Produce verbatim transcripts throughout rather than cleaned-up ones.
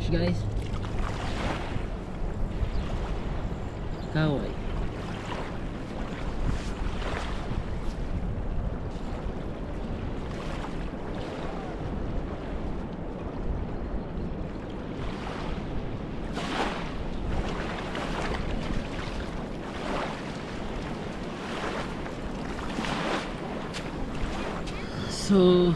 fish, guys. Kawai. So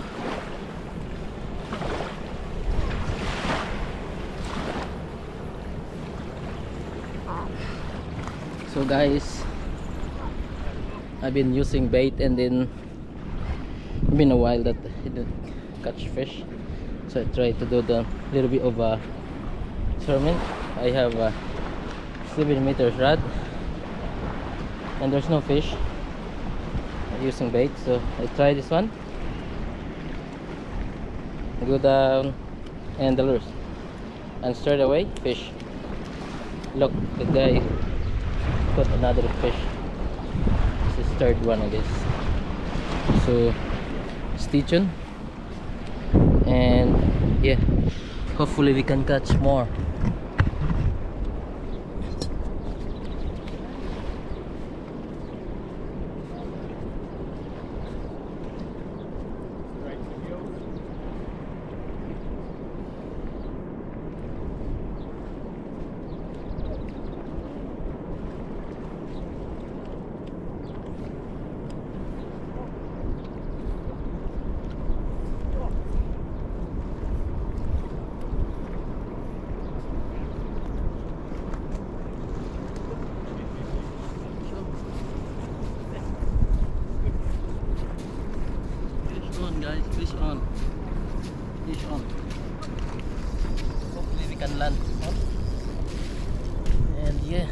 so guys, I've been using bait, and then it's been a while that I didn't catch fish, so I tried to do the little bit of a experiment. I have a seven meters rod and there's no fish. I'm using bait, so I try this one. Go down and the lures, and straight away fish. Look, the guy caught another fish. This is third one, I guess. So stay tuned, and yeah, hopefully we can catch more. Guys, fish on, fish on. Hopefully we can land this one. And yeah,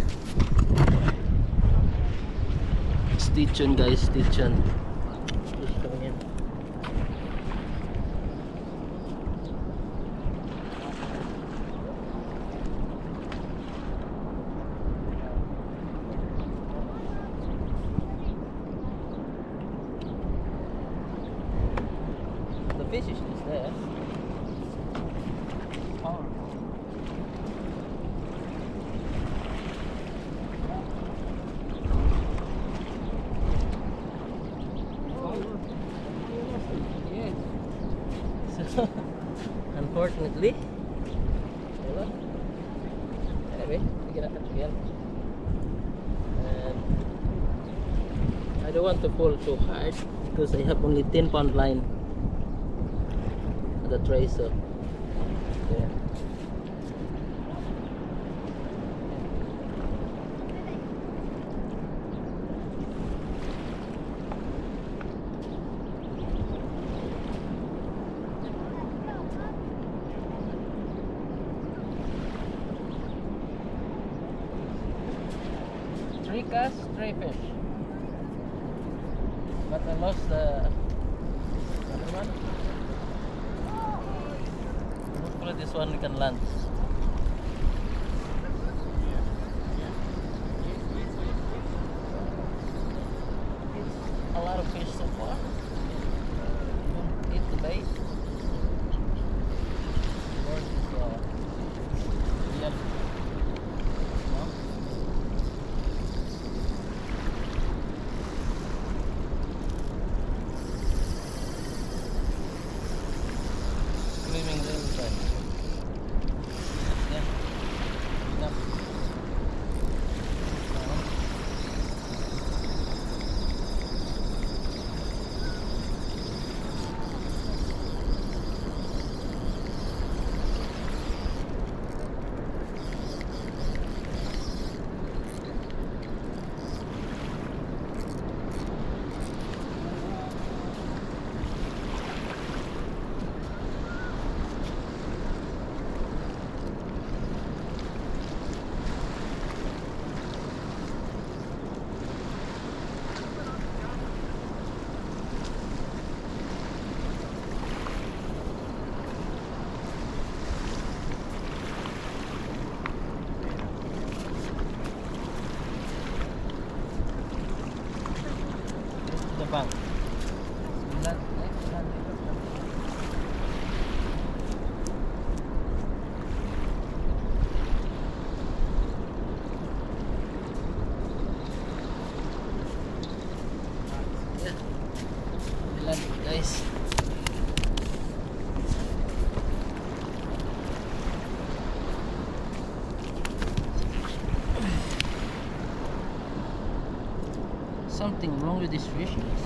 stay tuned, guys, stay tuned. Fish coming in. Fish is just there. Oh. Yes. So, unfortunately, anyway, we cannot catch again. And I don't want to pull too hard because I have only ten pound line. The tray, so yeah. Three casts, three fish, but I lost the other one. Hopefully this one we can land. It's a lot of fish so far. Don't eat the bait. Or just, uh, yep. No? Swimming the inside. Bang. Land, land, land. I love it, guys. Something wrong with this fish, guys.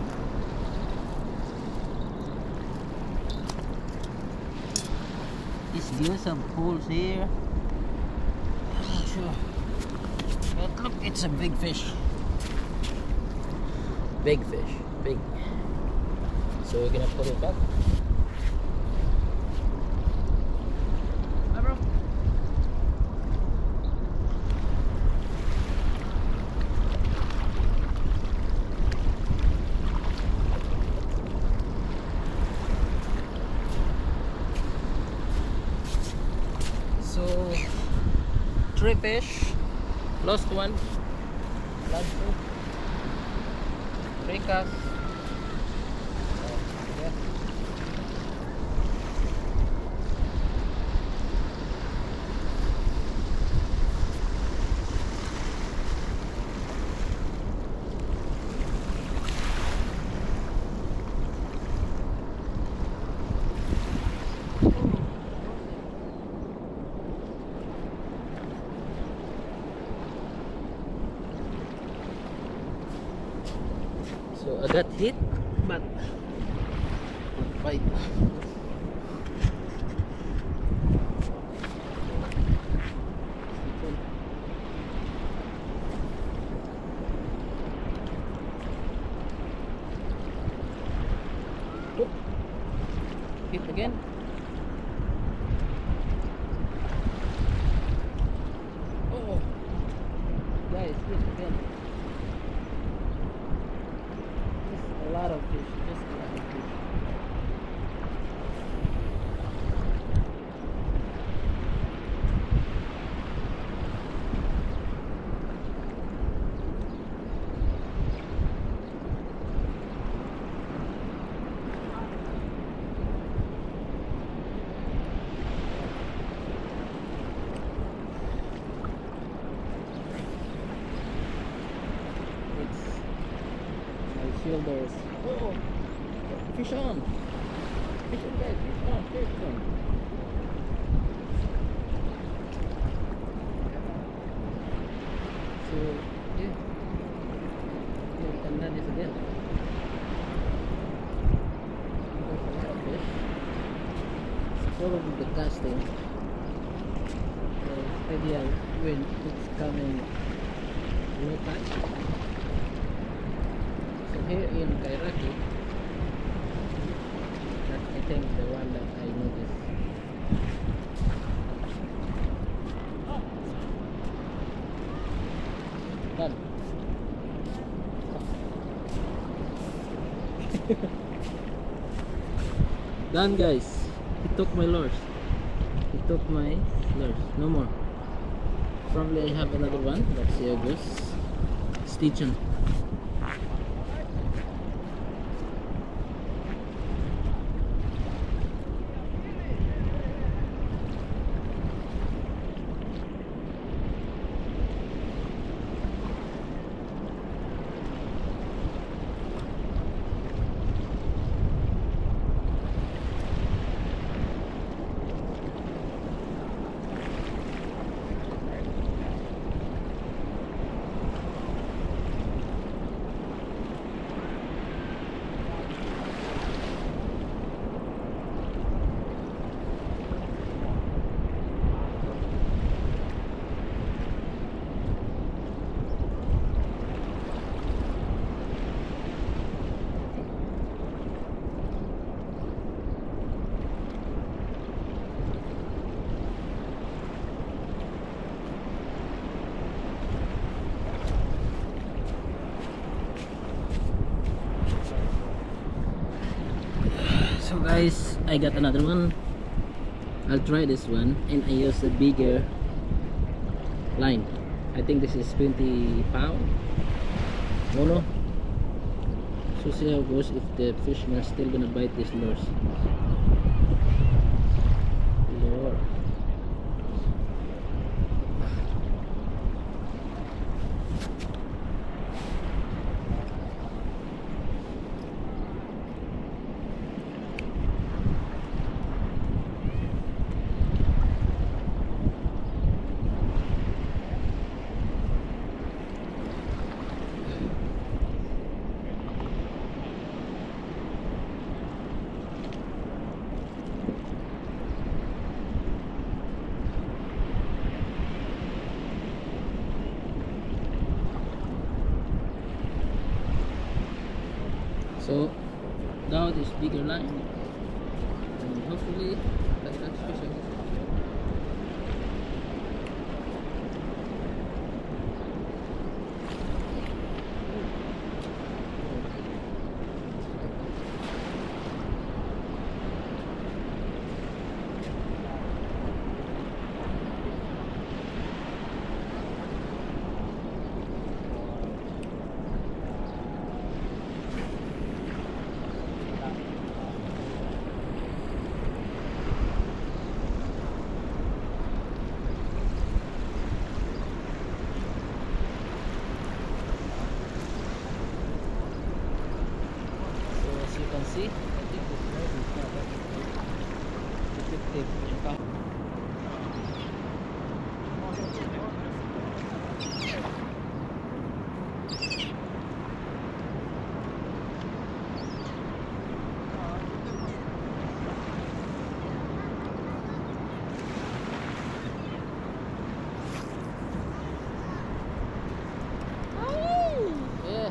Is there some holes here? I'm not sure. But look, it's a big fish. Big fish, big. So we're gonna put it back. Hi, bro. So three fish, lost one, lost two, three casts. Uh, yeah. So I got hit, but fight. Oh, hit again. Oh, guys, hit again. A lot of fish, just a lot of fish. It's my shoulders. Oh, fish on! Fish on, guys! Fish on! Fish on! So, yeah. Yeah, we can land this again. There's a lot of fish. It's probably the casting. So, ideal when it's coming low tide. So here in Kairaki, that's I think the one that I noticed. Done. Done, guys. He took my lures. He took my lures. No more. Probably I have another one. Let's see how it goes. Stay tuned. So guys, I got another one. I'll try this one, and I use a bigger line. I think this is twenty pound mono. So see how it goes, if the fish are still gonna bite these lures. Lure. So now this bigger line, and hopefully that catch fish again. As you can see, I think this road is not that effective in fact. Yeah.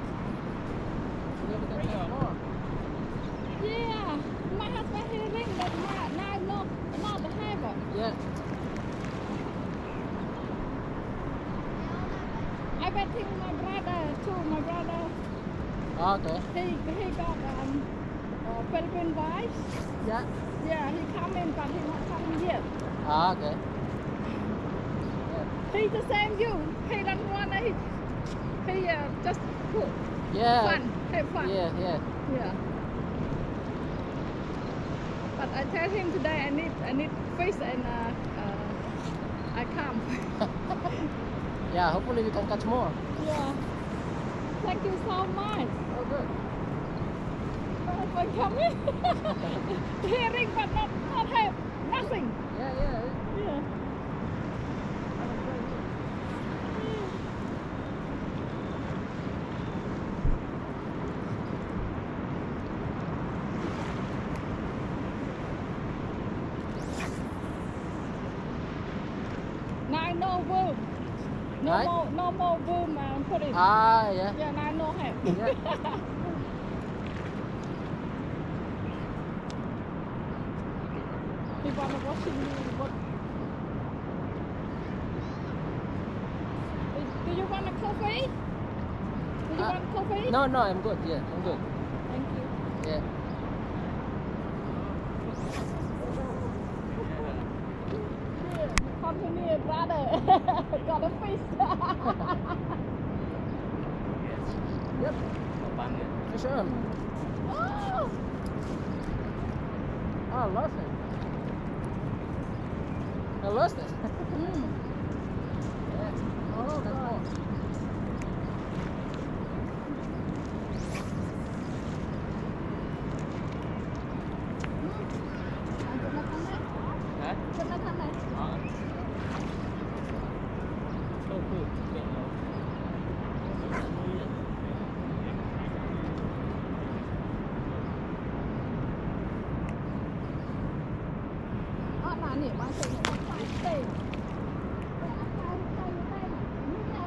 Yeah, my husband he ring but now now not not the have. Yeah. I waiting my brother too. My brother Okay. he he got um uh, Philippine vice. Yeah. Yeah, he come in but he not coming yet. Ah, okay. He the same you. He don't wanna he he uh, just cool. Yeah. Fun, have fun. Yeah, yeah. Yeah. But I tell him today I need I need fish and uh, uh, I come. Yeah, hopefully we can catch more. Yeah. Thank you so much. Oh, good. For coming. Hearing but not not have nothing. Yeah, yeah. Yeah. Now I know boom. No Right? more no more boom and put it. Ah, yeah. Yeah, now I know have. Yeah. People are watching me. What? Do you want a coffee? Do you Uh, want coffee? No, no, I'm good. Yeah, I'm good. Thank you. Yeah. Yeah, come to me, brother. Got a fish. Yep. For sure. Oh, Oh, I lost it. I lost it. mm. Yeah. Oh, That's God. more. Hả? Chân nó thân này. Ờ. Không, không. Ờ, là nỉ bao nhiêu nỉ bao nhiêu tiền. Để ăn tay, tay, tay này. Như này.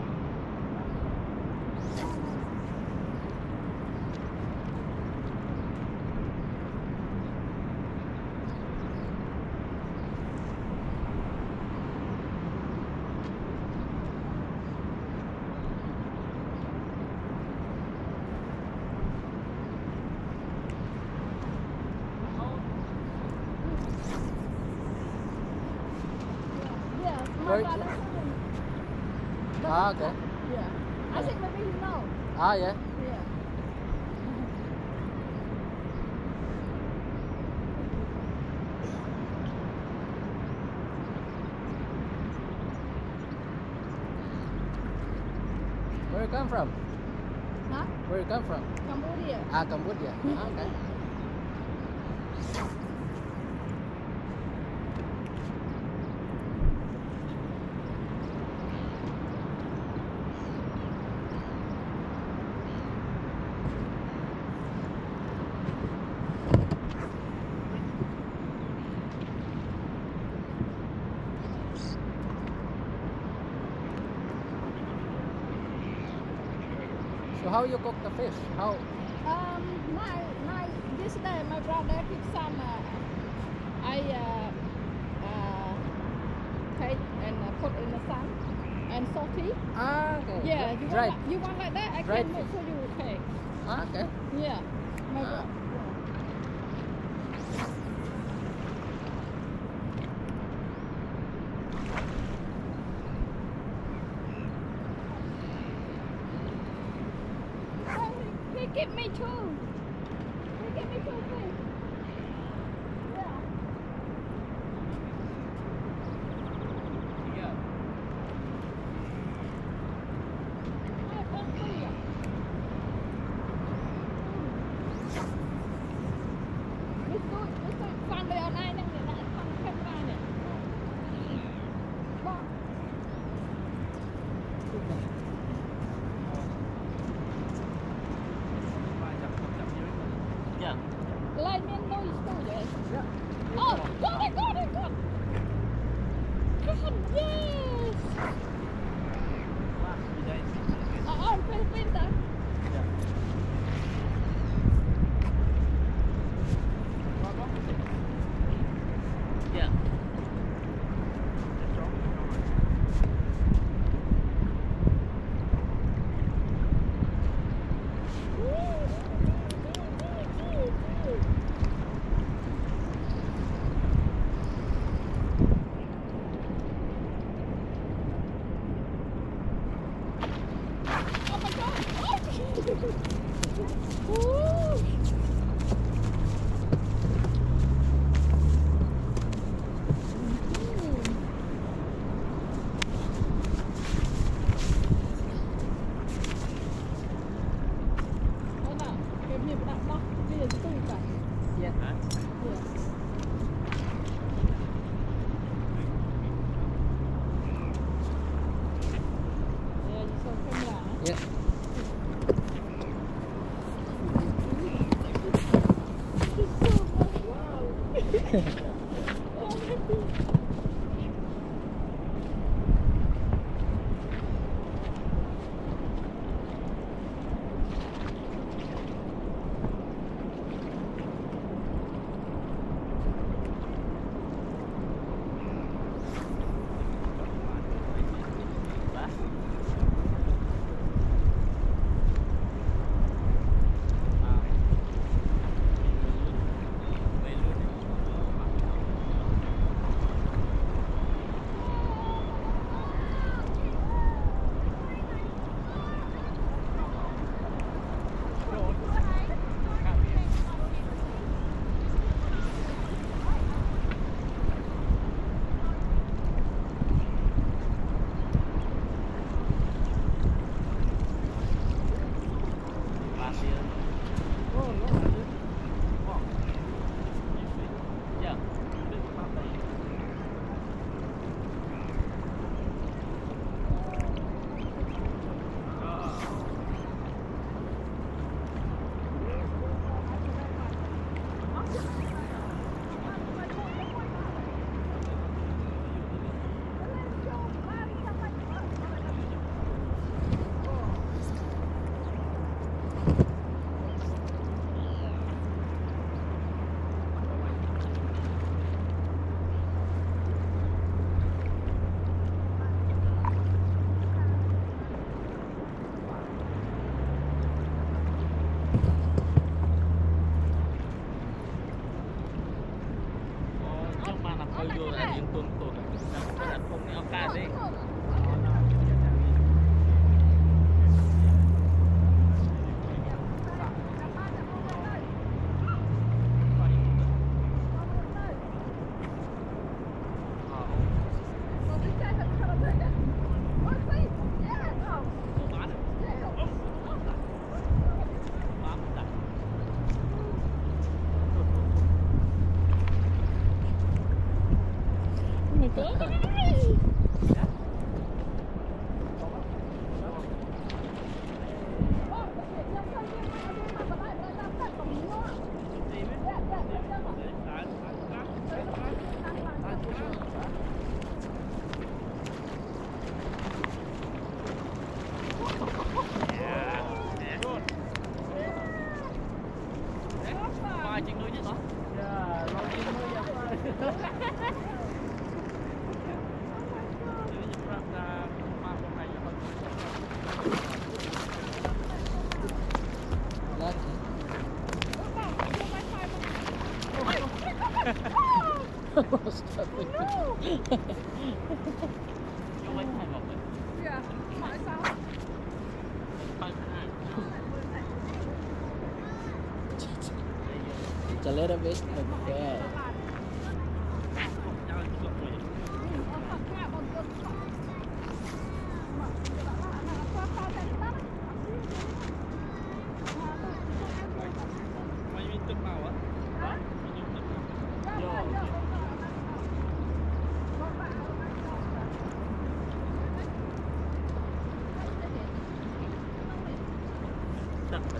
Yeah, my Where- brother. Ah, okay. Yeah. I think maybe you know. Ah, yeah. Yeah. Where you come from? Huh? Where you come from? Cambodia. Ah, Cambodia. Ah, okay. So how you cook the fish? How? Um, now my my yesterday my brother took some. Uh, I uh, uh, take and uh, put in the sun and salty. Ah, okay. Yeah, you Dried. want, you want like that? I Dried can make for you. Okay. Ah, okay. Yeah. My Ah. bro- yeah. Oh, he, he give me two. He give me two fish. Yeah. I want three. Biết tôi, biết tôi khoan đây ở đây nè, để lại khoan camera nè. Bỏ. Yeah. Lên men tôi tôi vậy. Oh, got it, got it, got it. God, yes. Oh, oh, Philippines ah. Yeah. Oh my God. Oh. Ooh. Đó nào, cái miệng đặt đó, bây giờ tôi cả. Yeah. Yeah. Yeah, you saw camera. Huh? Yeah. vô là những tuần tuần nó là không nhau ca đi. ai trên núi nhất đó? Yeah, lo trên núi vậy thôi. Jadi jeprak dah mak pemain apa? Lagi. Stop it. Vô quay thay một vậy. Yeah, tại sao? Thay hai. It's a little bit okay. Jangan cukup boleh. Mai minta mau ah? Ha? Minta mau. Yo. Chắc vậy.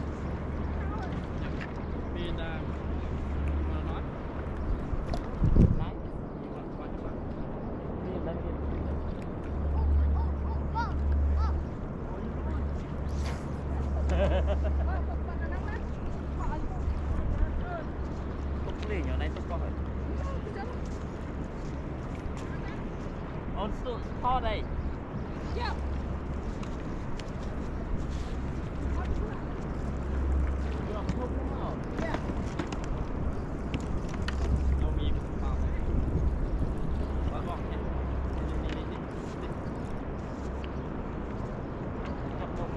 Bên à mà nói. Nói. Nhưng mà coi các bạn. Đi lên đi. Túc liền ở đây túc coi. On su kho đây. Yeah. Yo, không có. Yeah. Đâuมีเปล่าบอกบอกเนี่ยนี่นี่นี่จับลง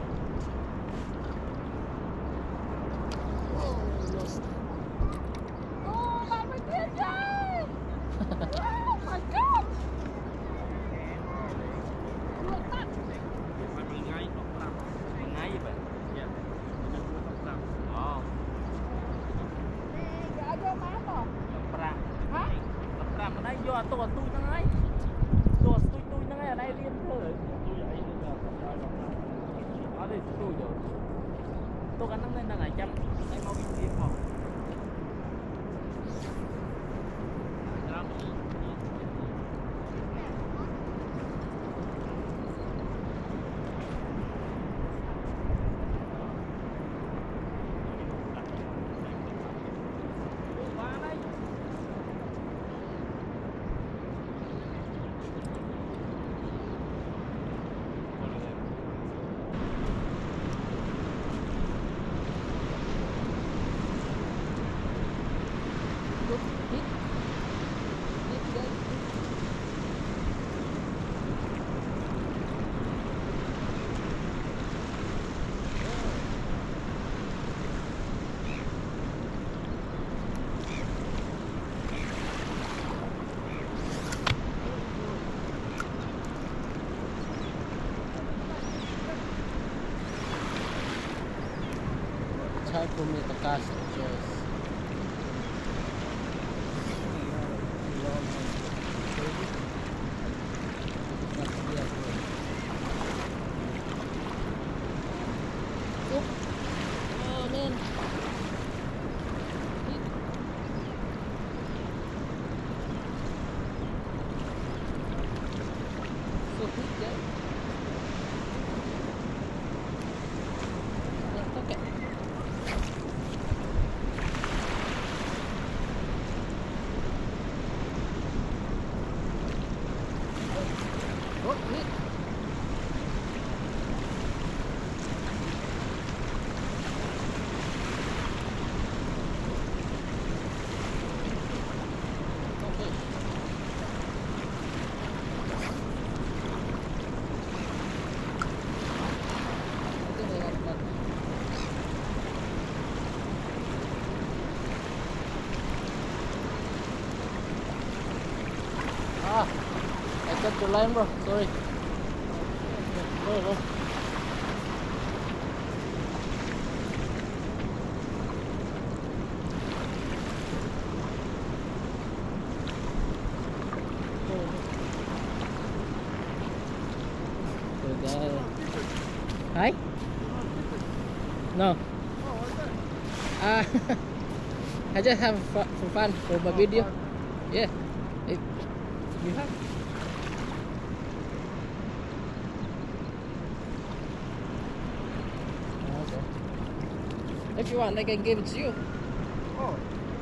Oh, bạn mới biết đây. Oh my god. Look that. มันมันง่ายตกต่ำมันง่ายแบบเนี่ยมันจะตกต่ำอ๋อ Dạ vô má bò. ตกปราง Hả? ตกปรางมันได้ยอดตัวตุ้ยนั่งไงตัวตุ้ยตุ้ยนั่งไงอะไรเรียนเถอะตุ้ยไอ้นี่ก็ได้หรอกนะเอาดิตุ้ยเดี๋ยวตัวกันนั่งเล่นนั่งไหนจำไอ้เขาวิ่งเรียนบอกเรามี qua đây Look, hit. Hit guys. Time for me to cast just oh man. So quick guys. Yeah, okay. Oh, hit. Okay. I think I got that. Ah, I cut your line, bro. Sorry. Go, go. Good guy. Hi? No. Ah, I just have fu- for fun for my video. Yeah. It, you have. Okay. If you want, I can give it to you. oh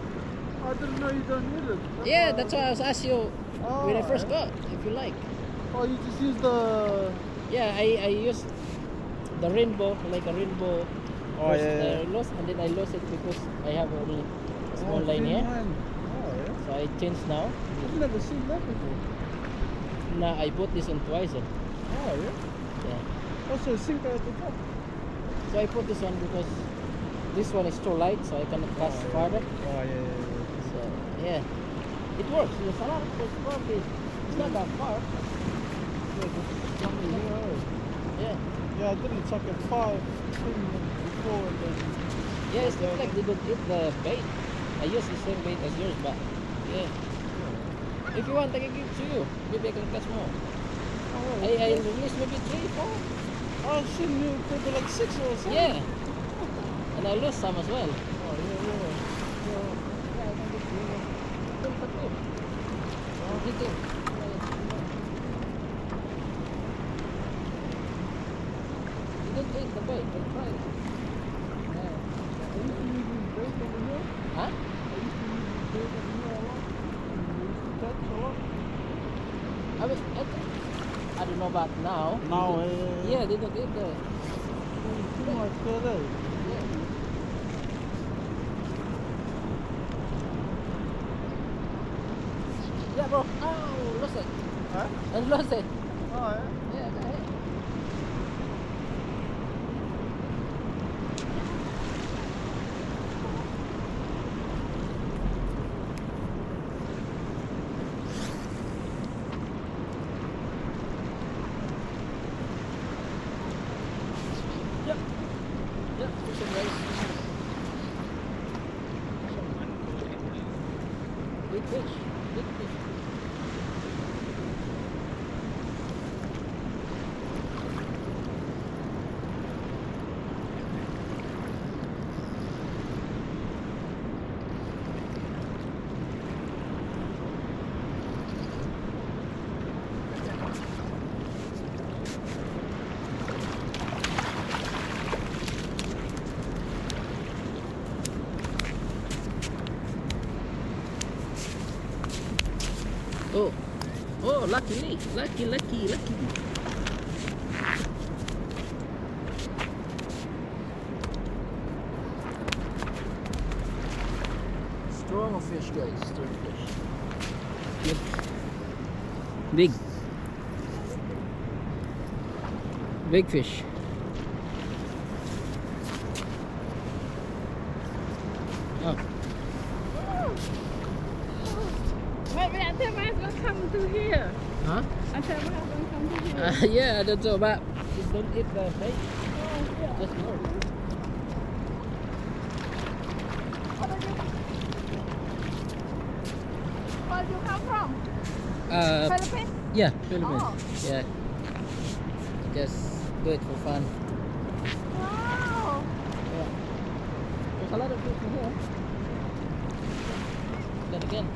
I didn't know you don't need it. Yeah, that's why I was asking you Oh, when I first yeah. got, if you like. Oh, you just use the. Yeah, I, I used the rainbow, like a rainbow. Oh, first, yeah, yeah. I lost, and then I lost it because I have only a small Oh, line thin here. line. Oh, yeah. So I changed now. I've never seen that before. Now I bought this one twice. eh. Oh, yeah. Yeah. Also, sinker at the top. So I put this one because this one is too light, so I cannot cast Oh, yeah. farther. Oh, yeah, yeah, yeah. So yeah, it works. There's a lot of there's probably it's not that far. Yeah, just jump in here. oh. Yeah, Yeah, I didn't chuck it five, ten minutes before and then. yeah. It's not like they don't eat the bait. I use the same bait as yours, but yeah. If you want, I can give it to you. Maybe I can catch more. Oh, I I release maybe three, four. I should you put it like six or something. Yeah, and I lose some as well. Oh, yeah, yeah. So yeah, I can give you. Don't cut you. Oh, you too. You don't eat the bait. Don't try it. Yeah. I used to use this bait over here. Huh? I used to use this bait over here a lot. And we used to catch a lot. I was, I, think- I don't know about now. Now, They don't- uh, yeah, they don't eat the. too much there. Yeah. Yeah, bro. Oh, lost it. Huh? I lost it. Oh, yeah. Yeah, go ahead. Yep. Yep, fish and rice. Big fish. Big fish. Oh, oh, luckily, lucky, lucky, lucky. Strong fish, guys, strong fish. Look, big, big fish. Oh, Maybe I tell my husband come to here. huh? I tell my husband come to here. Uh, yeah, I don't know, but just don't eat the bait. Oh, yeah. Just more. Where you come from? Uh, Philippines? yeah, Philippines. Oh. Yeah, just do it for fun. Wow. Yeah. There's a lot of fish in here. Then again.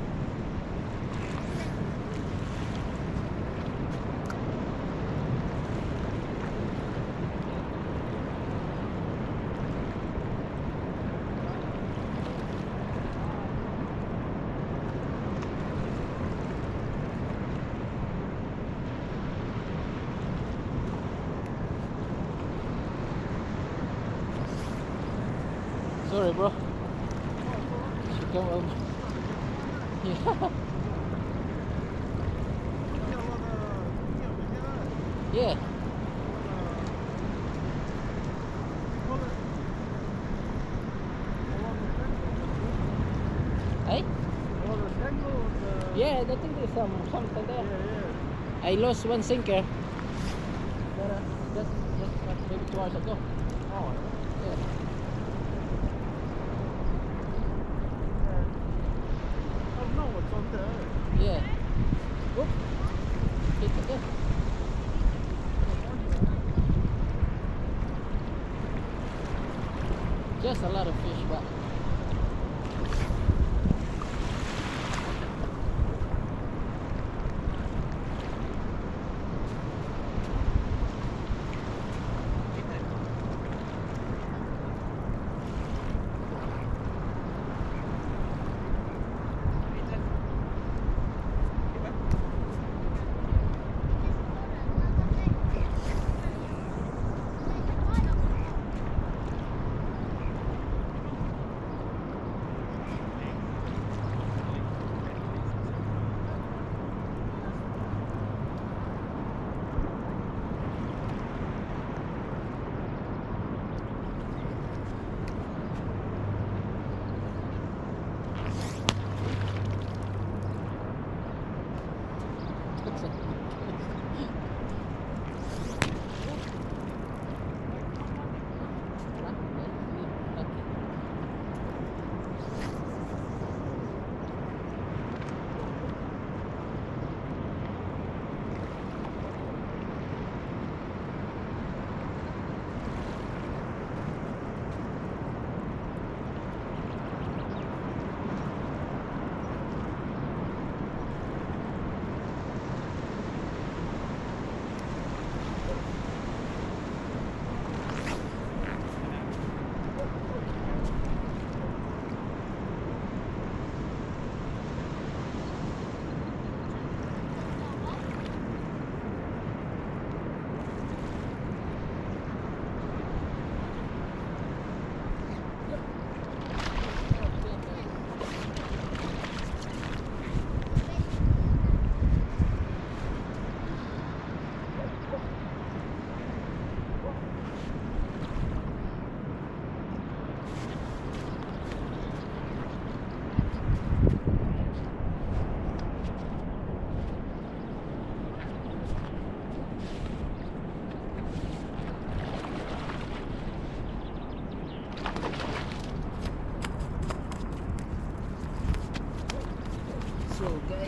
Sorry, bro. Should come over. Yeah. Yeah. Hey? Yeah, I think there's some something there. I lost one sinker. But, uh, just, just uh, maybe two hours ago. Yeah. Yeah. Oop. Hit it there. Just a lot of fish, but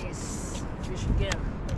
Nice fish again.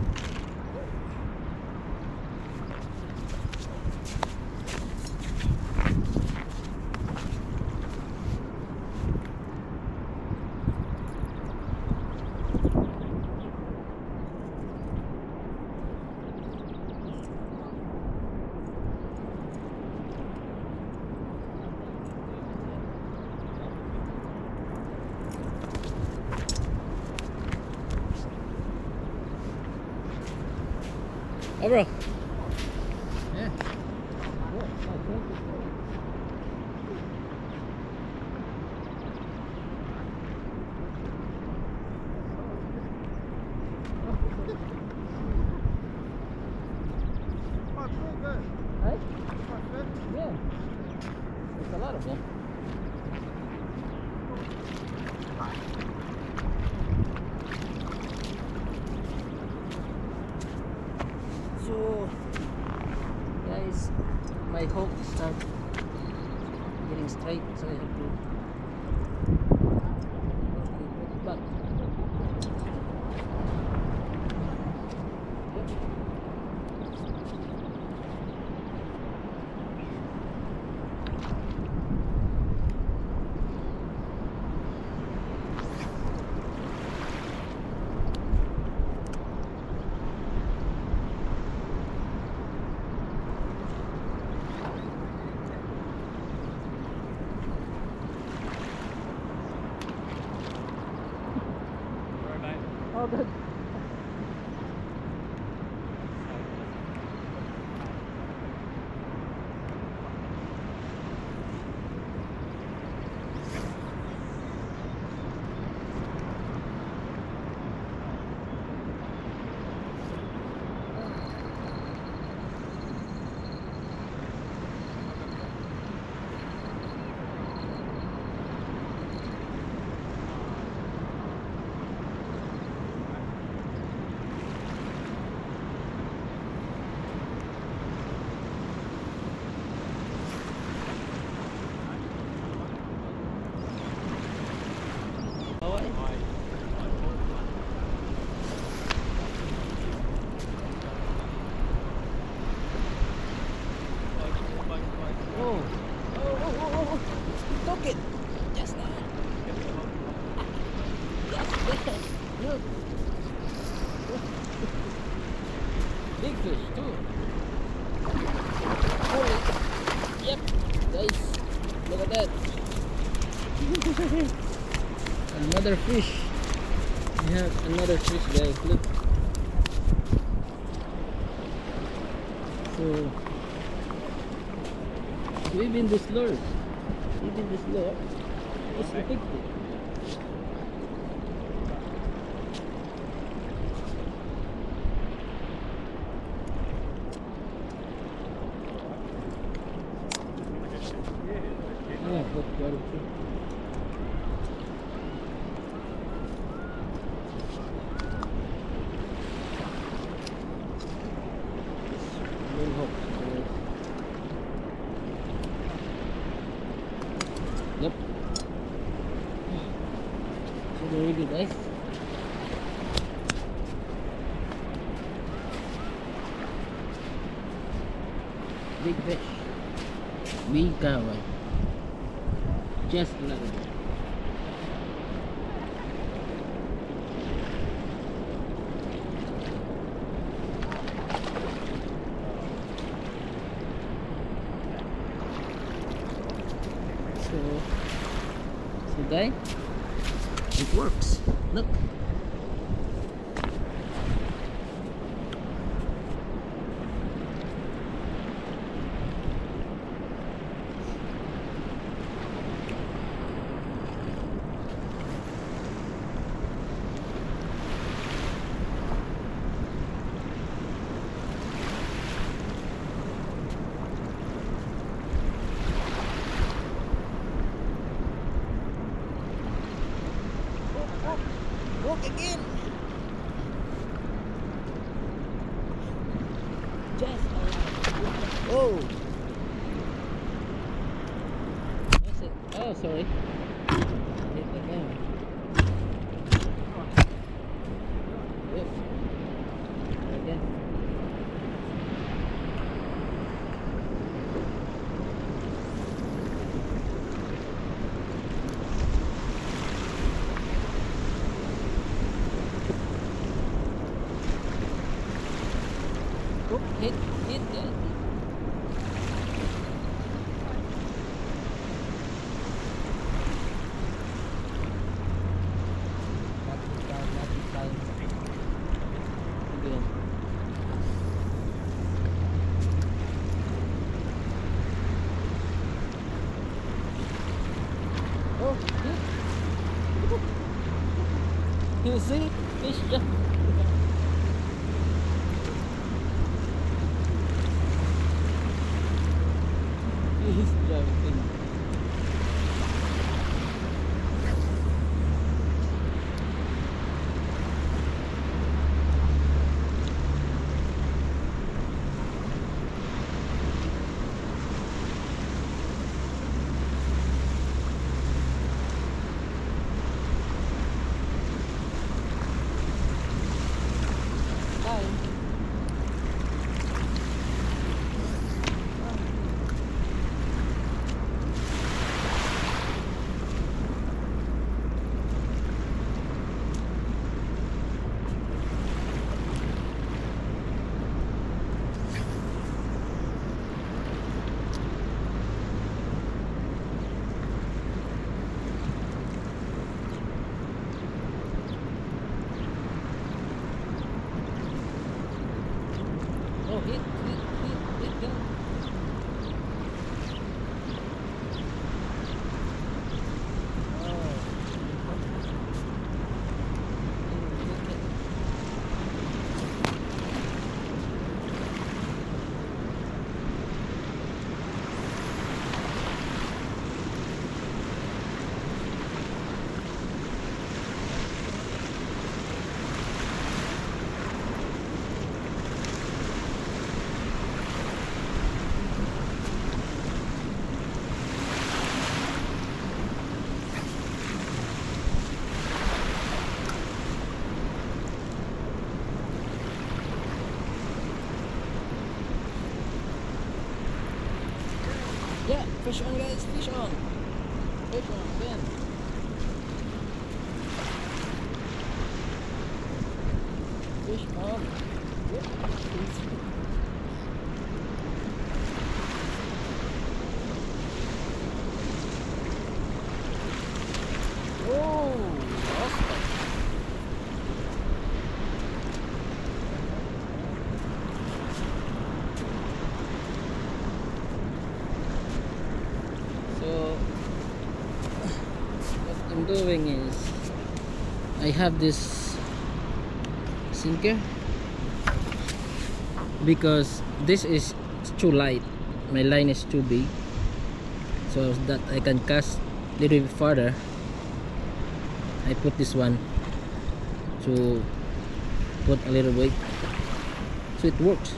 Oh, bro. Yeah. Right? Yeah. There's a lot of them. So, guys, my hook start getting straight, so I have to put it back. Oh, good. Oh, oh, oh, oh, oh, took it. Just now. Just there. Look. Big fish too. Holy. Yep. Guys, look at that. Another fish. We have another fish, guys. Look. So. Even this lure, even this lure is addicted. Yeah, that's very true. Main hook. Yep. So very good, guys. Big fish. Big kawan. Just like that. So, so guys, it works. Look. Walk again. Just oh. That's it. Oh, sorry. Hit the camera. hit, hit, yeah. Not this time, not this time. Again. Oh, hit. You see? Fish jump. He's jumping. Time. Oh, hit, hit, hit, hit, go. Yeah, fish on guys, fish on. Fish on, again. Fish on. Yep. Oh, lost it. So what I'm doing is I have this sinker because this is too light, my line is too big, so that I can cast a little bit farther. I put this one to put a little weight, so it works.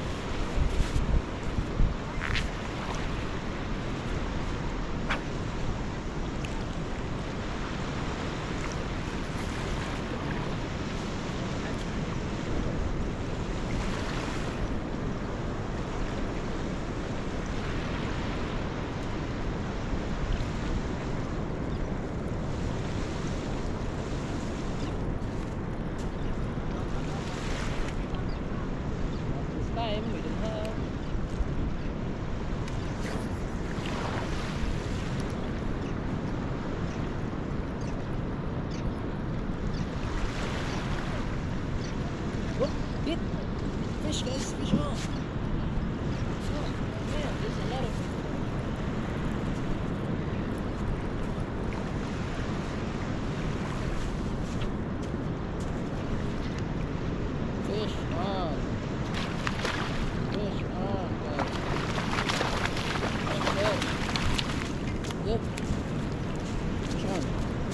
Time we don't have. Oh, hit! Fish guys, fish on! Oh, man, there's a lot of fish on! Fish on, guys. Yep. Yep. Fish on.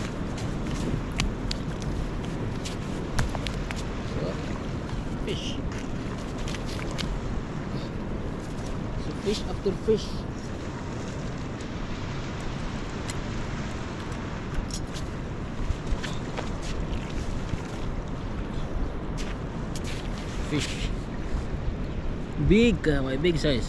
So, fish. So fish after fish. Fish. Big, uh, my big size.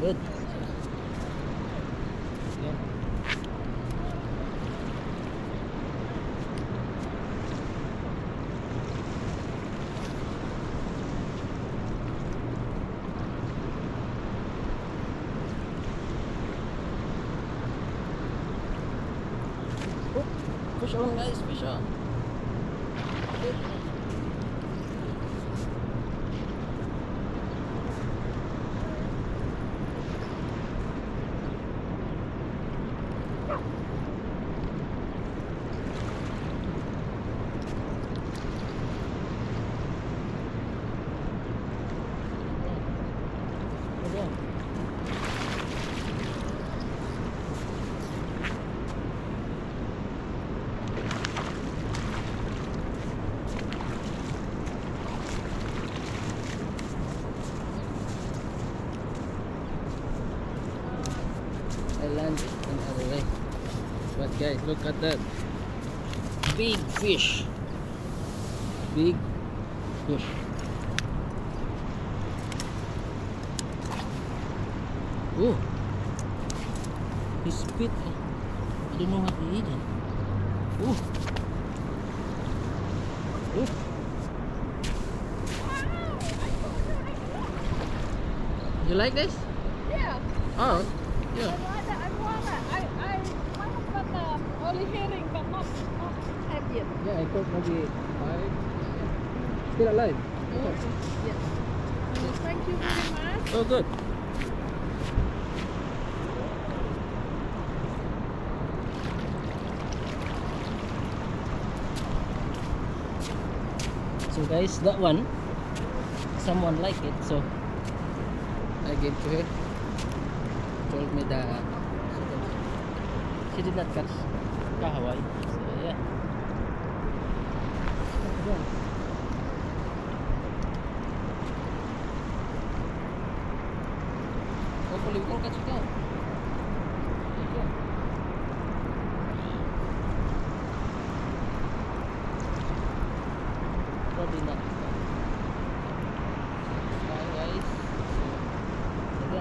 good. Yeah. Oh, fish on guys, fish on. I landed another way. But guys, look at that big fish. Big fish. Oh, he spit. I don't know what he eating. Oh, oh. You like this? Yeah. Oh, I yeah. want it. I want it. I, I want it, but um, only hearing, but not, not have yet. Yeah, I thought maybe five. Still alive. Oh, yes. Uh, thank you very much. Oh, good. So guys, that one, someone like it, so I gave to her. Told me that she did not catch kahawai. So yeah. Hopefully we can catch again. Probably not. Bye guys. Again.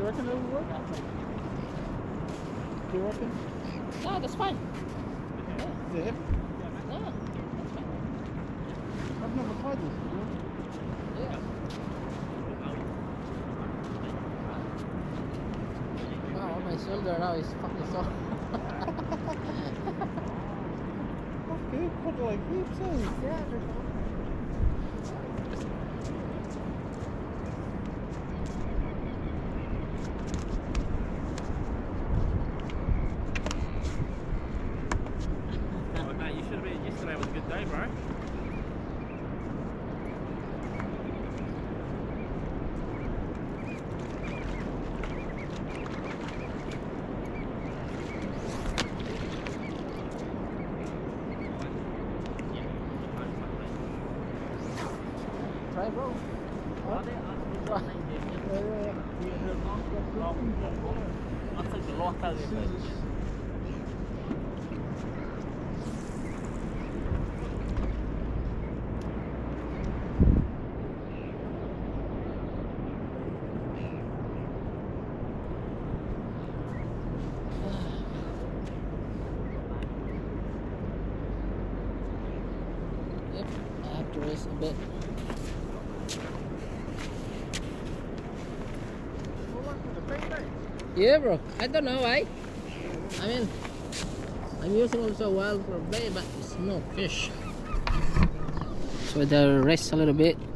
reckon it'll work? Do you reckon? No, that's fine. Is it heavy? No, that's fine. I've never tried this before. Yeah. Wow, my shoulder now is fucking sore. Okay, put like heaps in. Yeah. Oh, mate, you should have been. Yesterday was a good day, bro. Try, bro. Có đấy, ờ, đúng rồi. Yeah, yeah, yeah. Yeah, they're not that good. Long, long, long. Nó thật là lo tơ vậy. Yep, I have to rest a bit. Yeah, bro. I don't know why. I mean, I'm using also wild for bait, but it's no fish. So I rest a little bit.